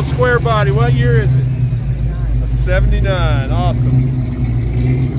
Squarebody. What year is it? A 79. Awesome.